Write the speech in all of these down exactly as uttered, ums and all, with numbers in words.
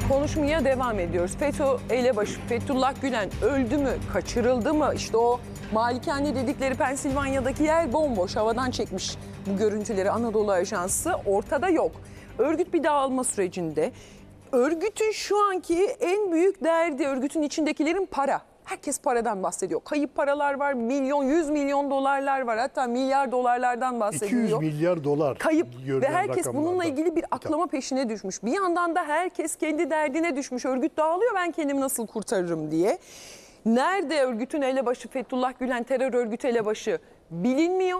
Konuşmaya devam ediyoruz. FETÖ elebaşı Fethullah Gülen öldü mü, kaçırıldı mı? İşte o malikane dedikleri Pensilvanya'daki yer bomboş, havadan çekmiş bu görüntüleri Anadolu Ajansı. Ortada yok. Örgüt bir dağılma sürecinde. Örgütün şu anki en büyük derdi, örgütün içindekilerin para. Herkes paradan bahsediyor. Kayıp paralar var, milyon, yüz milyon dolarlar var. Hatta milyar dolarlardan bahsediliyor. iki yüz milyar dolar. Kayıp ve herkes bununla ilgili bir aklama peşine düşmüş. Bir yandan da herkes kendi derdine düşmüş. Örgüt dağılıyor, ben kendimi nasıl kurtarırım diye. Nerede örgütün elebaşı Fethullah Gülen, terör örgütü elebaşı bilinmiyor.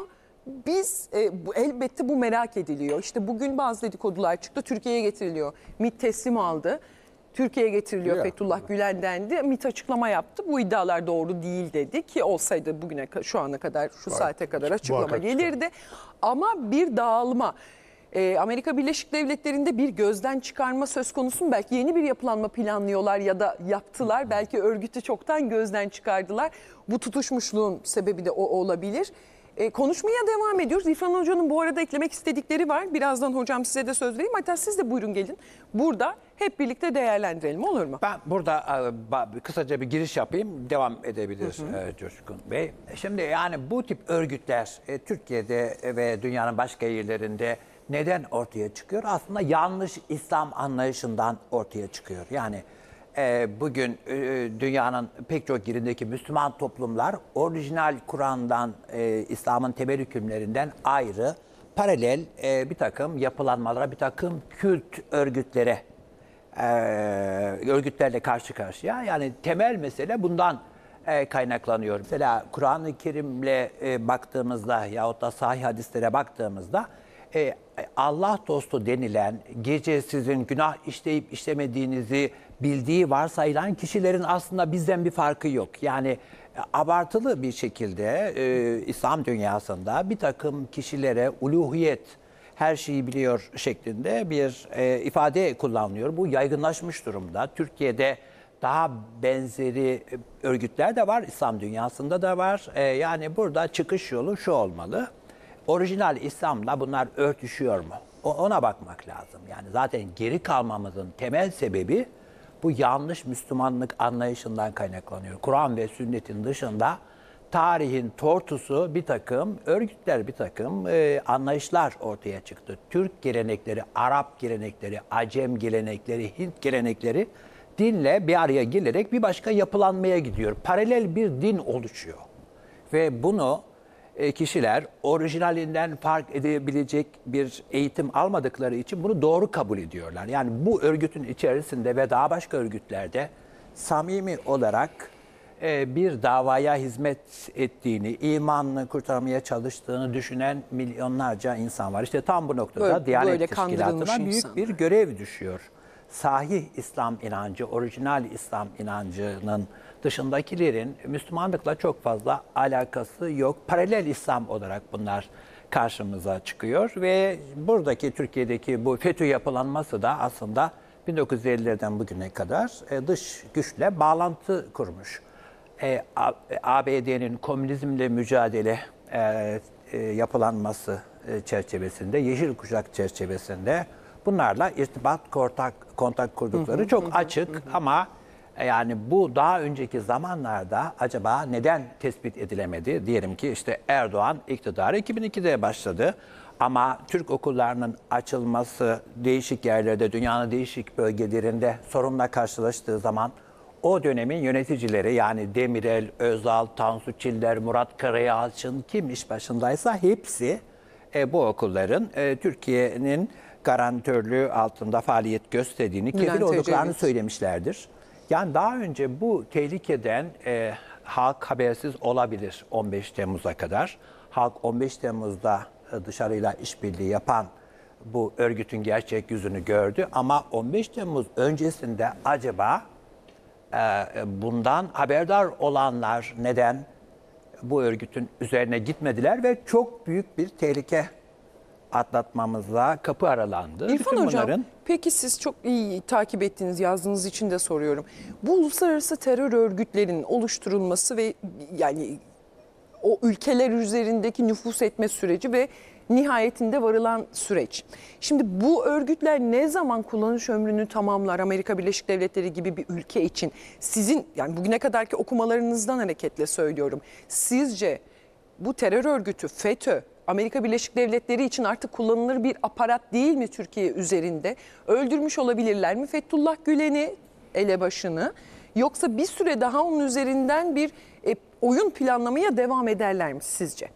Biz e, bu, elbette bu merak ediliyor. İşte bugün bazı dedikodular çıktı. Türkiye'ye getiriliyor. MİT teslim aldı. Türkiye'ye getiriliyor, Fethullah Gülen dendi. MİT açıklama yaptı. Bu iddialar doğru değil dedi ki olsaydı bugüne şu ana kadar şu saate kadar açıklama gelirdi. Ama bir dağılma. Ee, Amerika Birleşik Devletleri'nde bir gözden çıkarma söz konusu mu? Belki yeni bir yapılanma planlıyorlar ya da yaptılar. Belki örgütü çoktan gözden çıkardılar. Bu tutuşmuşluğun sebebi de o olabilir. E, konuşmaya devam ediyoruz. İrfan Hoca'nın bu arada eklemek istedikleri var. Birazdan hocam size de söz vereyim. Hatta siz de buyurun gelin. Burada hep birlikte değerlendirelim, olur mu? Ben burada e, kısaca bir giriş yapayım. Devam edebilir hı hı. E, Coşkun Bey. Şimdi yani bu tip örgütler e, Türkiye'de ve dünyanın başka yerlerinde neden ortaya çıkıyor? Aslında yanlış İslam anlayışından ortaya çıkıyor. Yani e, bugün e, dünyanın pek çok yerindeki Müslüman toplumlar orijinal Kur'an'dan, e, İslam'ın temel hükümlerinden ayrı, paralel e, bir takım yapılanmalara, bir takım kült örgütlere, e, örgütlerle karşı karşıya. Yani temel mesele bundan e, kaynaklanıyor. Mesela Kur'an-ı Kerim'le e, baktığımızda yahut da sahih hadislere baktığımızda e, Allah dostu denilen, gece sizin günah işleyip işlemediğinizi bildiği varsayılan kişilerin aslında bizden bir farkı yok. Yani abartılı bir şekilde e, İslam dünyasında bir takım kişilere uluhiyet, her şeyi biliyor şeklinde bir e, ifade kullanılıyor. Bu yaygınlaşmış durumda. Türkiye'de daha benzeri örgütler de var, İslam dünyasında da var. E, yani burada çıkış yolu şu olmalı. Orijinal İslam'la bunlar örtüşüyor mu? Ona bakmak lazım. Yani zaten geri kalmamızın temel sebebi bu yanlış Müslümanlık anlayışından kaynaklanıyor. Kur'an ve sünnetin dışında tarihin tortusu bir takım örgütler, bir takım e, anlayışlar ortaya çıktı. Türk gelenekleri, Arap gelenekleri, Acem gelenekleri, Hint gelenekleri dinle bir araya gelerek bir başka yapılanmaya gidiyor. Paralel bir din oluşuyor. Ve bunu kişiler orijinalinden fark edebilecek bir eğitim almadıkları için bunu doğru kabul ediyorlar. Yani bu örgütün içerisinde ve daha başka örgütlerde samimi olarak bir davaya hizmet ettiğini, imanını kurtarmaya çalıştığını düşünen milyonlarca insan var. İşte tam bu noktada böyle, Diyanet böyle Teşkilatı'na büyük insan. bir görev düşüyor. Sahih İslam inancı, orijinal İslam inancının dışındakilerin Müslümanlıkla çok fazla alakası yok. Paralel İslam olarak bunlar karşımıza çıkıyor ve buradaki Türkiye'deki bu FETÖ yapılanması da aslında bin dokuz yüz ellilerden bugüne kadar dış güçle bağlantı kurmuş. A B D'nin komünizmle mücadele yapılanması çerçevesinde, Yeşil Kuşak çerçevesinde bunlarla irtibat, kontak, kontak kurdukları hı hı, çok hı, açık hı, hı. Ama yani bu daha önceki zamanlarda acaba neden tespit edilemedi? Diyelim ki işte Erdoğan iktidarı iki bin ikide başladı. Ama Türk okullarının açılması değişik yerlerde, dünyanın değişik bölgelerinde sorunla karşılaştığı zaman o dönemin yöneticileri yani Demirel, Özal, Tansu Çiller, Murat Karayalçın kim iş başındaysa hepsi e, bu okulların e, Türkiye'nin garantörlüğü altında faaliyet gösterdiğini, kefil olduklarını söylemişlerdir. Yani daha önce bu tehlikeden e, halk habersiz olabilir on beş Temmuz'a kadar. Halk on beş Temmuz'da e, dışarıyla işbirliği yapan bu örgütün gerçek yüzünü gördü. Ama on beş Temmuz öncesinde acaba e, bundan haberdar olanlar neden bu örgütün üzerine gitmediler ve çok büyük bir tehlike atlatmamızla kapı aralandı. İrfan Bütün Hocam, bunların... peki siz çok iyi takip ettiğiniz, yazdığınız için de soruyorum. Bu uluslararası terör örgütlerinin oluşturulması ve yani o ülkeler üzerindeki nüfuz etme süreci ve nihayetinde varılan süreç. Şimdi bu örgütler ne zaman kullanış ömrünü tamamlar Amerika Birleşik Devletleri gibi bir ülke için? Sizin yani bugüne kadarki okumalarınızdan hareketle söylüyorum. Sizce bu terör örgütü FETÖ Amerika Birleşik Devletleri için artık kullanılır bir aparat değil mi Türkiye üzerinde? Öldürmüş olabilirler mi Fethullah Gülen'i, elebaşını? Yoksa bir süre daha onun üzerinden bir e, oyun planlamaya devam ederler mi sizce?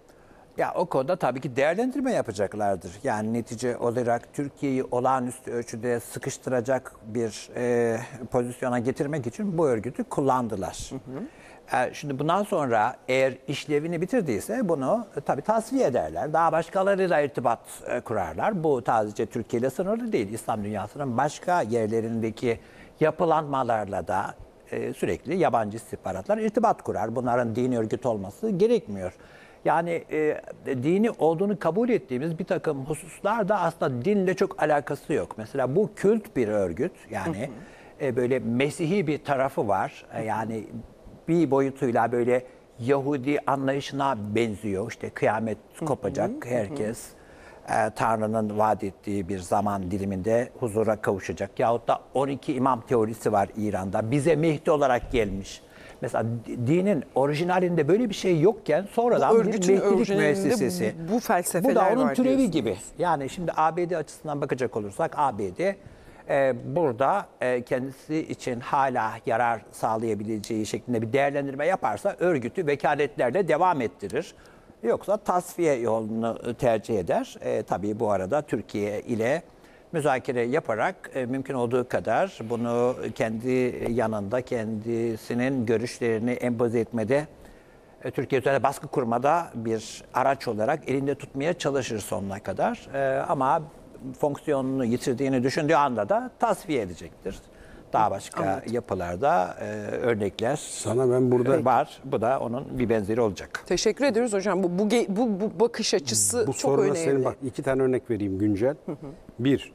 Ya o konuda tabii ki değerlendirme yapacaklardır. Yani netice olarak Türkiye'yi olağanüstü ölçüde sıkıştıracak bir e, pozisyona getirmek için bu örgütü kullandılar. Hı hı. E, şimdi bundan sonra eğer işlevini bitirdiyse bunu e, tabii tasfiye ederler. Daha başkalarıyla irtibat e, kurarlar. Bu sadece Türkiye ile sınırlı değil. İslam dünyasının başka yerlerindeki yapılanmalarla da e, sürekli yabancı istihbaratlar irtibat kurar. Bunların dini örgüt olması gerekmiyor. Yani e, dini olduğunu kabul ettiğimiz bir takım hususlar da aslında dinle çok alakası yok. Mesela bu kült bir örgüt, yani hı hı. E, böyle Mesihi bir tarafı var. E, yani bir boyutuyla böyle Yahudi anlayışına benziyor. İşte kıyamet kopacak, hı hı. herkes e, Tanrı'nın vaat ettiği bir zaman diliminde huzura kavuşacak. Yahut da on iki imam teorisi var İran'da. Bize Mehdi olarak gelmiş. Mesela dinin orijinalinde böyle bir şey yokken sonradan bir Mehdilik müessesesi. Bu, bu felsefeler var. Bu da onun türevi diyorsunuz. gibi. Yani şimdi A B D açısından bakacak olursak A B D e, burada e, kendisi için hala yarar sağlayabileceği şeklinde bir değerlendirme yaparsa örgütü vekaletlerle devam ettirir. Yoksa tasfiye yolunu tercih eder. E, tabii bu arada Türkiye ile müzakere yaparak e, mümkün olduğu kadar bunu kendi yanında, kendisinin görüşlerini empoze etmede, e, Türkiye üzerine baskı kurmada bir araç olarak elinde tutmaya çalışır sonuna kadar. E, ama fonksiyonunu yitirdiğini düşündüğü anda da tasfiye edecektir. Daha başka Anladım. yapılarda e, örnekler Sana ben burada var. Bu da onun bir benzeri olacak. Teşekkür ediyoruz hocam. Bu, bu, bu, bu bakış açısı bu çok önemli. Senin bak iki tane örnek vereyim güncel. Hı hı. Bir,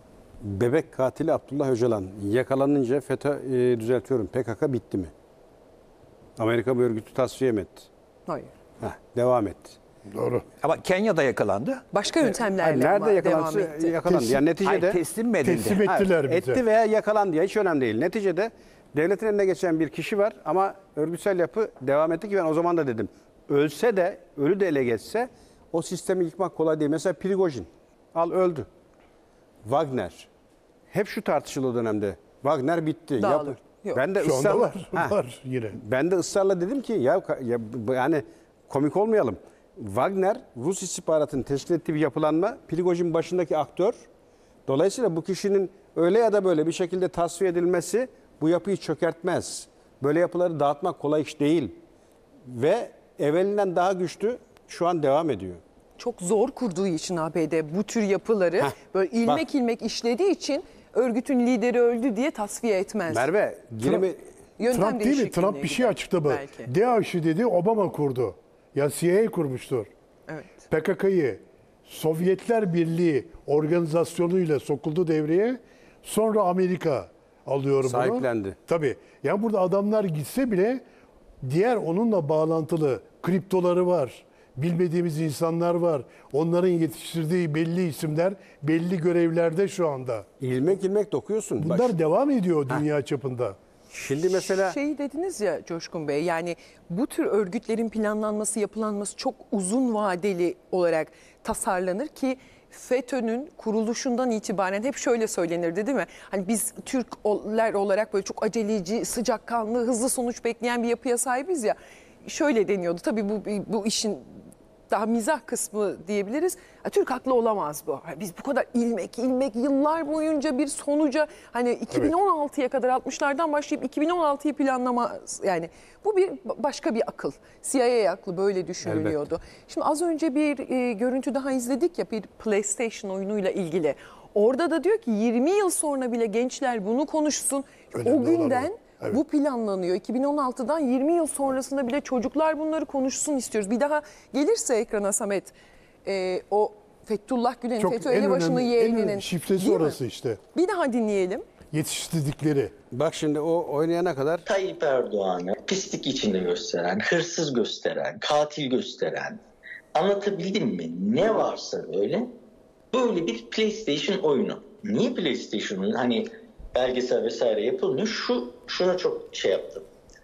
bebek katili Abdullah Öcalan yakalanınca FETÖ, e, düzeltiyorum P K K bitti mi? Amerika bu örgütü tasfiye mi etti? Hayır. Heh, devam etti. Doğru. Ama Kenya'da yakalandı. Başka yöntemlerle yani nerede yakalandı, yakalandı? devam etti. Yakalandı. Yani neticede Hayır, teslim mi edildi? Teslim ettiler ha, bize. Etti veya yakalandı ya hiç önemli değil. Neticede devletin eline geçen bir kişi var ama örgütsel yapı devam etti ki ben o zaman da dedim. Ölse de, ölü de ele geçse o sistemi yıkmak kolay değil. Mesela Prigojin. Al öldü. Wagner. Hep şu tartışılıyor o dönemde. Wagner bitti. Dağılır. Yap- Yok. Ben de Şu anda ısrarla, var. Ha. Var yine. Ben de ısrarla dedim ki ya, ya yani komik olmayalım. Wagner Rus istihbaratının teşkil ettiği bir yapılanma. Prigojin başındaki aktör. Dolayısıyla bu kişinin öyle ya da böyle bir şekilde tasfiye edilmesi bu yapıyı çökertmez. Böyle yapıları dağıtmak kolay iş değil. Ve evvelinden daha güçlü şu an devam ediyor. Çok zor kurduğu için A B D bu tür yapıları Heh, böyle ilmek bak. ilmek işlediği için örgütün lideri öldü diye tasfiye etmez. Merve, girimi... Yöntem Trump değil mi? değişikliğine Trump bir şey gider açıkladı. belki. DAEŞ'i dedi Obama kurdu. Ya C I A kurmuştur. Evet. P K K'yı Sovyetler Birliği organizasyonuyla sokuldu devreye. Sonra Amerika alıyor bunu. Sahiplendi. Tabii. Yani burada adamlar gitse bile diğer onunla bağlantılı kriptoları var. Bilmediğimiz insanlar var. Onların yetiştirdiği belli isimler belli görevlerde şu anda. İlmek ilmek dokuyorsun. Bunlar Bak, devam ediyor dünya çapında. şimdi mesela... Şey dediniz ya Coşkun Bey, yani bu tür örgütlerin planlanması, yapılanması çok uzun vadeli olarak tasarlanır ki FETÖ'nün kuruluşundan itibaren hep şöyle söylenirdi değil mi? Hani biz Türkler olarak böyle çok aceleci, sıcakkanlı, hızlı sonuç bekleyen bir yapıya sahibiz ya. Şöyle deniyordu tabii, bu, bu işin daha mizah kısmı diyebiliriz. Türk haklı olamaz bu. Biz bu kadar ilmek ilmek yıllar boyunca bir sonuca, hani iki bin on altıya kadar altmışlardan başlayıp iki bin on altıyı planlamaz. Yani bu bir başka bir akıl. C I A aklı böyle düşünülüyordu. Elbette. Şimdi az önce bir e, görüntü daha izledik ya, bir PlayStation oyunuyla ilgili. Orada da diyor ki yirmi yıl sonra bile gençler bunu konuşsun. Önemli o günden Evet. bu planlanıyor. iki bin on altıdan yirmi yıl sonrasında bile çocuklar bunları konuşsun istiyoruz. Bir daha gelirse ekrana Samet, e, o Fethullah Gülen, Çok FETÖ en elebaşının önemli, en yeğeninin. önemli şifresi Değil mi? orası işte. Bir daha dinleyelim. Yetiştirdikleri. Bak şimdi o oynayana kadar... Tayyip Erdoğan'ı pislik içinde gösteren, hırsız gösteren, katil gösteren, Anlatabildim mi? Ne varsa öyle böyle bir PlayStation oyunu. Niye PlayStation'ın hani belgesel vesaire yapılmıyor? Şu şuna çok şey yaptım.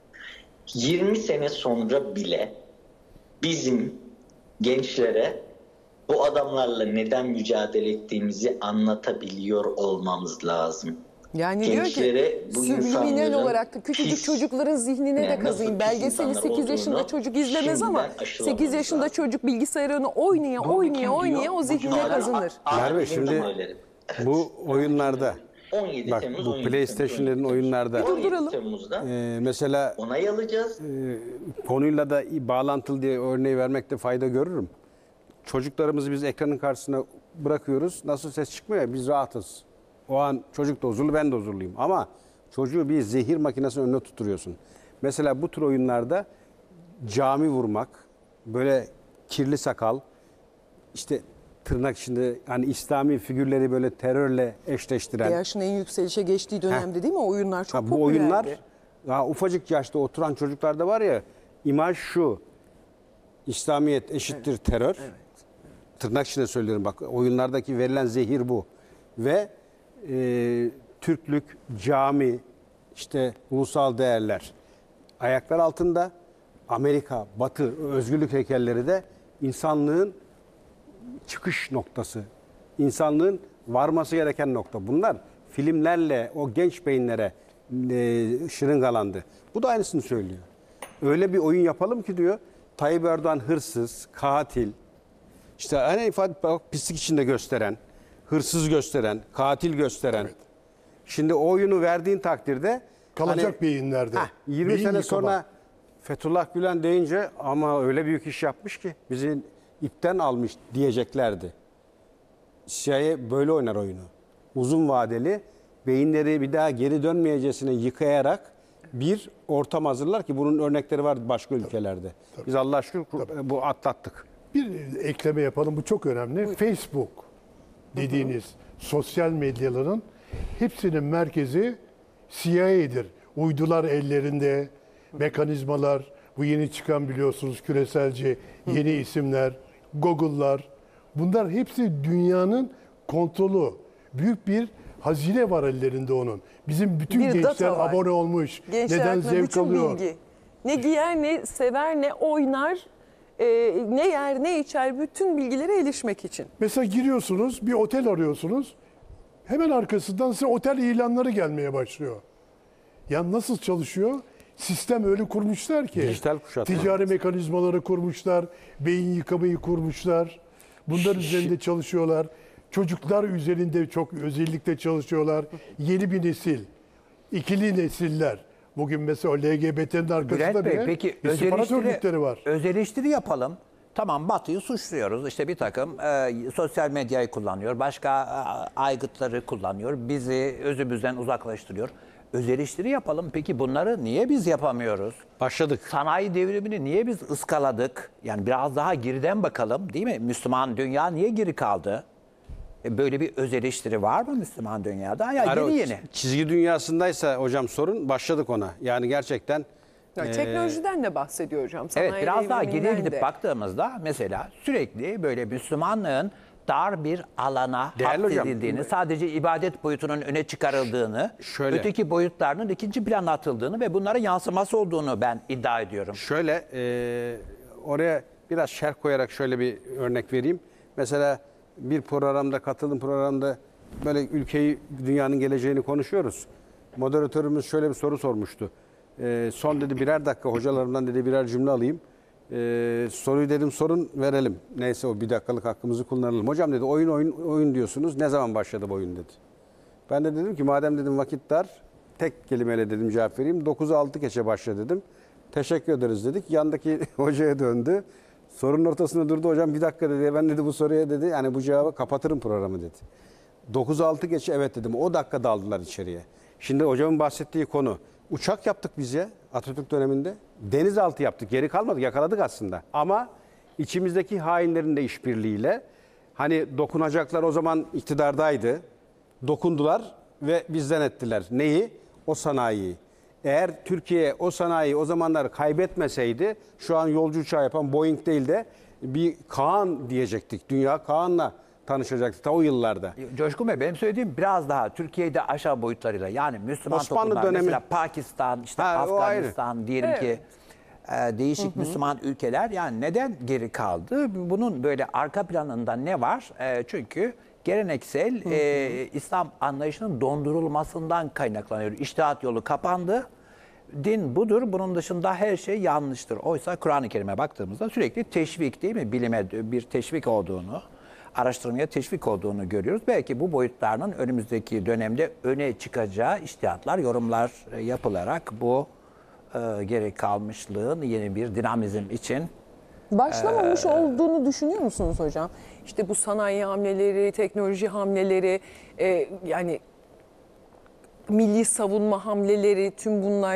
yirmi sene sonra bile bizim gençlere bu adamlarla neden mücadele ettiğimizi anlatabiliyor olmamız lazım. Yani diyor ki bu subliminal insanların olarak da küçücük pis- çocukların zihnine de yani kazıyın. nasıl pis Belgeseli insanlar sekiz yaşında olduğunu çocuk izlemez ama şimdiden sekiz aşılamamız yaşında lazım. çocuk bilgisayarını oynaya Bunu kim oynaya diyor? oynaya o Bu zihnine hala- kazınır. hala Merve, benim şimdi söylerim. Bu oyunlarda on yedi bak Temmuz, bu on yedi PlayStation'lerin Temmuz. oyunlarda on yedi Durduralım. Temmuz'da e, mesela onay alacağız. konuyla da bağlantılı diye örneği vermekte fayda görürüm. Çocuklarımızı biz ekranın karşısına bırakıyoruz. Nasıl ses çıkmıyor ya, biz rahatız. O an çocuk da huzurlu, ben de huzurluyum. Ama çocuğu bir zehir makinesinin önüne tutturuyorsun. Mesela bu tür oyunlarda cami vurmak, böyle kirli sakal, işte tırnak içinde hani İslami figürleri böyle terörle eşleştiren. Yaşın en yükselişe geçtiği dönemde değil mi? O oyunlar çok Ha, bu popülerdi. oyunlar ya ufacık yaşta oturan çocuklarda var ya, imaj şu: İslamiyet eşittir terör. Tırnak içinde söylüyorum, bak oyunlardaki verilen zehir bu. Ve e, Türklük, cami, işte ulusal değerler ayaklar altında. Amerika, Batı, özgürlük heykelleri de insanlığın çıkış noktası. İnsanlığın varması gereken nokta. Bunlar filmlerle o genç beyinlere e, şırıngalandı. Bu da aynısını söylüyor. Öyle bir oyun yapalım ki diyor, Tayyip Erdoğan hırsız, katil, işte hani ifade bak, pislik içinde gösteren, hırsız gösteren, katil gösteren. Evet. Şimdi o oyunu verdiğin takdirde Kalacak hani, beyinlerde. heh, yirmi Beyin sene yıkama. sonra Fethullah Gülen deyince ama öyle büyük iş yapmış ki bizi ipten almış diyeceklerdi. C I A böyle oynar oyunu. Uzun vadeli, beyinleri bir daha geri dönmeyecesine yıkayarak bir ortam hazırlar ki bunun örnekleri var başka ülkelerde. Tabii. Biz Allah'a şükür Tabii. bu atlattık. Bir ekleme yapalım, bu çok önemli. Buyurun. Facebook dediğiniz sosyal medyaların hepsinin merkezi C I A'dir. Uydular ellerinde, mekanizmalar, bu yeni çıkan biliyorsunuz küreselci yeni isimler, Google'lar. Bunlar hepsi dünyanın kontrolü. Büyük bir hazine var ellerinde onun. Bizim bütün Bir gençler data var. abone olmuş. Gençler Neden hakkında zevk bütün alıyor? bilgi. Ne giyer, ne sever, ne oynar, e, ne yer, ne içer, bütün bilgilere erişmek için. Mesela giriyorsunuz, bir otel arıyorsunuz. Hemen arkasından size otel ilanları gelmeye başlıyor. Ya nasıl çalışıyor? Sistem öyle kurmuşlar ki. Dijital kuşatma. Ticari mekanizmaları kurmuşlar, beyin yıkamayı kurmuşlar. Bunlar üzerinde çalışıyorlar. Çocuklar üzerinde çok özellikle çalışıyorlar. Yeni bir nesil, ikili nesiller. Bugün mesela o L G B T'nin arkasında Bülent Bey, bile peki öz istihbarat örgütleri eleştiri, var. öz eleştiri yapalım. Tamam, Batı'yı suçluyoruz. İşte bir takım e, sosyal medyayı kullanıyor. Başka e, aygıtları kullanıyor. Bizi özümüzden uzaklaştırıyor. Öz eleştiri yapalım. Peki bunları niye biz yapamıyoruz? Başladık. Sanayi devrimini niye biz ıskaladık? Yani biraz daha geriden bakalım, değil mi? Müslüman dünya niye geri kaldı? E, böyle bir öz eleştiri var mı Müslüman dünyada? Ya Hani o yeni yeni. çizgi dünyasındaysa hocam sorun, başladık ona. Yani gerçekten Ya, e, teknolojiden de bahsediyor hocam. Sanayi Evet, biraz daha geriye devriminden gidip de. baktığımızda mesela sürekli böyle Müslümanlığın dar bir alana Değerli hocam, hapsedildiğini, sadece ibadet boyutunun öne çıkarıldığını, Şöyle. öteki boyutlarının ikinci plana atıldığını ve bunların yansıması olduğunu ben iddia ediyorum. şöyle e, oraya biraz şerh koyarak şöyle bir örnek vereyim. Mesela bir programda, katıldığım programda böyle ülkeyi, dünyanın geleceğini konuşuyoruz. Moderatörümüz şöyle bir soru sormuştu. E, son dedi birer dakika hocalarımdan dedi birer cümle alayım. E, soruyu dedim sorun verelim. Neyse o bir dakikalık hakkımızı kullanalım. Hocam dedi oyun oyun oyun diyorsunuz. Ne zaman başladı bu oyun dedi. Ben de dedim ki madem dedim vakit dar, tek kelimeyle dedim cevap vereyim. dokuza altı geçe başla dedim. Teşekkür ederiz dedik. Yandaki hocaya döndü. Sorunun ortasında durdu, hocam bir dakika dedi. Ben dedi bu soruya dedi yani bu cevabı kapatırım programı dedi. dokuz altı geçe evet dedim. O dakika daldılar içeriye. Şimdi hocamın bahsettiği konu. Uçak yaptık biz ya Atatürk döneminde. Denizaltı yaptık. Geri kalmadık. Yakaladık aslında. Ama içimizdeki hainlerin de işbirliğiyle hani dokunacaklar o zaman iktidardaydı. Dokundular ve bizden ettiler. Neyi? O sanayiyi. Eğer Türkiye o sanayiyi o zamanlar kaybetmeseydi şu an yolcu uçağı yapan Boeing değil de bir Kaan diyecektik. Dünya Kaan'la tanışacaktı ta o yıllarda. Coşkun Bey, benim söylediğim biraz daha Türkiye'de aşağı boyutlarıyla, yani Müslüman Osmanlı toplumlar, dönemi. mesela Pakistan, işte Ha, o ayrı. Afganistan diyelim Evet. ki e, değişik Müslüman ülkeler yani neden geri kaldı? Bunun böyle arka planında ne var? E, çünkü geleneksel e, İslam anlayışının dondurulmasından kaynaklanıyor. İçtihat yolu kapandı. Din budur. Bunun dışında her şey yanlıştır. Oysa Kur'an-ı Kerim'e baktığımızda sürekli teşvik, değil mi? Bilime bir teşvik olduğunu, araştırmaya teşvik olduğunu görüyoruz. Belki bu boyutlarının önümüzdeki dönemde öne çıkacağı içtihatlar, yorumlar yapılarak bu e, geri kalmışlığın yeni bir dinamizm için Başlamamış olduğunu düşünüyor musunuz hocam? İşte bu sanayi hamleleri, teknoloji hamleleri, e, yani milli savunma hamleleri, tüm bunlar,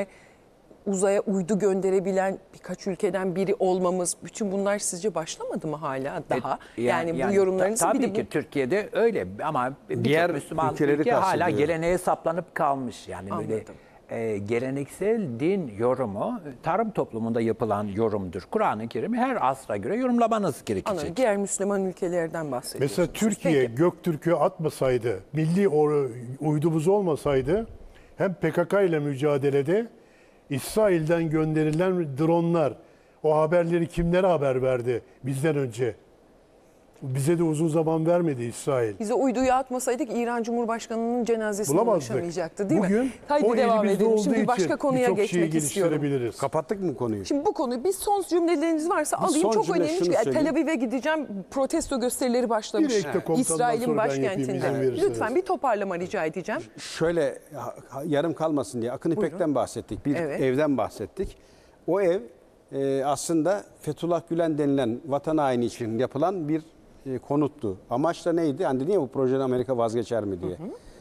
uzaya uydu gönderebilen birkaç ülkeden biri olmamız, bütün bunlar sizce başlamadı mı hala daha? E, yani, bu yorumlarınızı ta- tabii bir de ki bu... Türkiye'de öyle ama birçok Diğer Müslüman ülkeleri ülke hala kastediyorum. geleneğe saplanıp kalmış. Yani böyle Anladım. e, geleneksel din yorumu tarım toplumunda yapılan yorumdur. Kur'an-ı Kerim'i her asra göre yorumlamanız gerekecek. Anladım. Diğer Müslüman ülkelerden bahsediyorsunuz. Mesela Türkiye Peki. Göktürk'ü atmasaydı, milli or- uydumuz olmasaydı hem P K K ile mücadelede İsrail'den gönderilen dronlar, o haberleri kimlere haber verdi bizden önce? Bize de uzun zaman vermedi İsrail. Bize uyduyu atmasaydık İran Cumhurbaşkanı'nın cenazesine Bulamazdık. ulaşamayacaktı, değil Bugün mi? Haydi o devam elimizde edelim. olduğu Şimdi bir başka için konuya birçok şeyi geçmek istiyorum. geliştirebiliriz. Kapattık mı konuyu? Şimdi bu konuyu, bir son cümleleriniz varsa Bir alayım. son Çok cümle önemli şunu çünkü söyleyeyim. Tel Aviv'e gideceğim. Protesto gösterileri başlamış. Bir ekle komutandan İsrail'in sonra ben yapayım, izin başkentinde. verirseniz. Lütfen bir toparlama rica edeceğim. Şöyle ha- ha- yarım kalmasın diye Akın İpek'ten bahsettik. Bir Evet. evden bahsettik. O ev e, aslında Fethullah Gülen denilen vatan haini için yapılan bir e, konuttu. Amaç da neydi? Hani dedi ya bu projeden Amerika vazgeçer mi diye.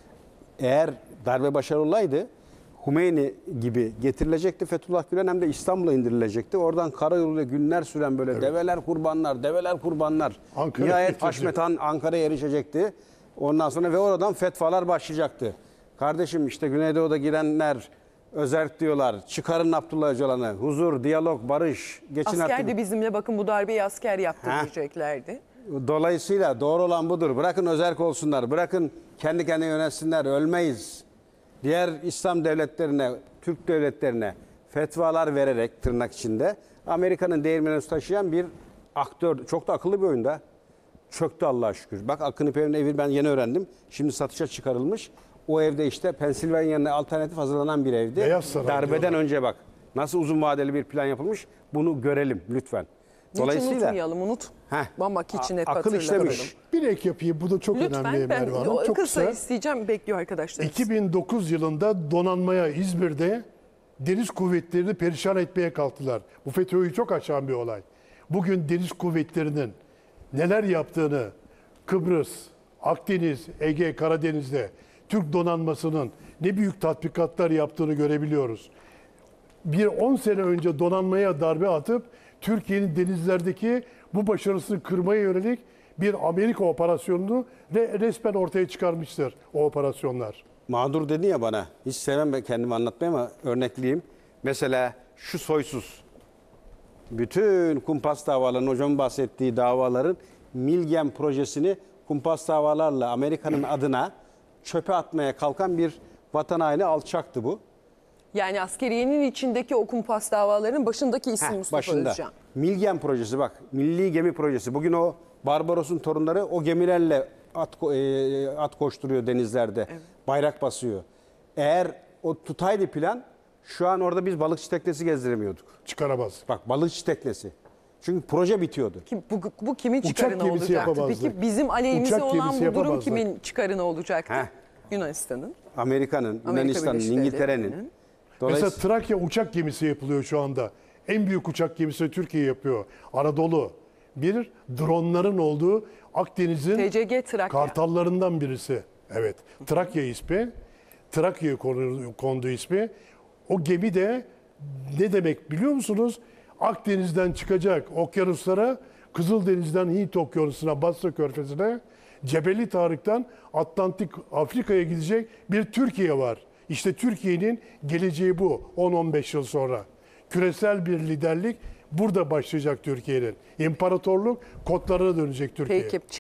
Eğer darbe başarılı olaydı Hümeyni gibi getirilecekti Fethullah Gülen, hem de İstanbul'a indirilecekti. Oradan karayoluyla günler süren böyle develer kurbanlar, develer kurbanlar. Ankara Nihayet erişecek. Haşmet Han Ankara'ya erişecekti. Ondan sonra ve oradan fetvalar başlayacaktı. Kardeşim işte Güneydoğu'da girenler özerk diyorlar. Çıkarın Abdullah Öcalan'ı. Huzur, diyalog, barış. Geçin Asker artık. de bizimle bakın bu darbeyi asker yaptı Ha. diyeceklerdi. Dolayısıyla doğru olan budur. Bırakın özerk olsunlar. Bırakın kendi kendine yönetsinler. Ölmeyiz. Diğer İslam devletlerine, Türk devletlerine fetvalar vererek tırnak içinde Amerika'nın değirmenini taşıyan bir aktör. Çok da akıllı bir oyunda. Çöktü Allah'a şükür. Bak Akın İpek'in evi ben yeni öğrendim. Şimdi satışa çıkarılmış. O evde işte Pensilvanya'nın alternatif hazırlanan bir evdi. Beyaz Saray Darbeden diyorlar. önce bak. Nasıl uzun vadeli bir plan yapılmış. Bunu görelim lütfen. Hiç unutmayalım, unut. Heh, Mamak için hep akıl hatırlatalım. işlemiş. Bir ek yapayım. Bu da çok Lütfen önemli ben Merve Hanım. o Çok kısa kısa. isteyeceğim, bekliyor arkadaşlar. iki bin dokuz yılında donanmaya İzmir'de deniz kuvvetlerini perişan etmeye kalktılar. Bu FETÖ'yü çok aşan bir olay. Bugün deniz kuvvetlerinin neler yaptığını Kıbrıs, Akdeniz, Ege, Karadeniz'de Türk donanmasının ne büyük tatbikatlar yaptığını görebiliyoruz. Bir on sene önce donanmaya darbe atıp Türkiye'nin denizlerdeki bu başarısını kırmaya yönelik bir Amerika operasyonunu re- resmen ortaya çıkarmıştır o operasyonlar. Mağdur dedi ya bana. Hiç sevmem ben kendimi anlatmayı ama örnekleyeyim. Mesela şu soysuz. Bütün kumpas davalarının, hocamın bahsettiği davaların Milgem projesini kumpas davalarla Amerika'nın adına çöpe atmaya kalkan bir vatan haini alçaktı bu. Yani askeriyenin içindeki o kumpas davalarının başındaki isim Heh, Mustafa başında. Özcan. Milgem projesi bak. Milli Gemi Projesi. Bugün o Barbaros'un torunları o gemilerle at, ko- e, at koşturuyor denizlerde. Bayrak basıyor. Eğer o tutaydı plan şu an orada biz balıkçı teknesi gezdiremiyorduk. Çıkaramaz. Bak balıkçı teknesi. Çünkü proje bitiyordu. Kim, bu, bu kimin Uçak çıkarına gemisi olacaktı? yapamazdık. Peki bizim aleyhimize Uçak olan gemisi bu durum yapamazdık. kimin çıkarına olacaktı? Heh. Yunanistan'ın. Amerika'nın, Amerika Yunanistan'ın, Birleşik İngiltere'nin. Devletleri'nin. Dolayısıyla Mesela Trakya uçak gemisi yapılıyor şu anda. En büyük uçak gemisi Türkiye yapıyor. Anadolu. Bir, dronların olduğu Akdeniz'in T C G Trakya. kartallarından birisi. Evet. Trakya ismi. Trakya'ya konu- kondu ismi. O gemi de ne demek biliyor musunuz? Akdeniz'den çıkacak okyanuslara, Kızıldeniz'den Hint Okyanusu'na, Basra Körfezi'ne, Cebeli Tarık'tan Atlantik Afrika'ya gidecek bir Türkiye var. İşte Türkiye'nin geleceği bu on on beş yıl sonra. Küresel bir liderlik burada başlayacak Türkiye'nin. İmparatorluk kodlarına dönecek Türkiye. Peki.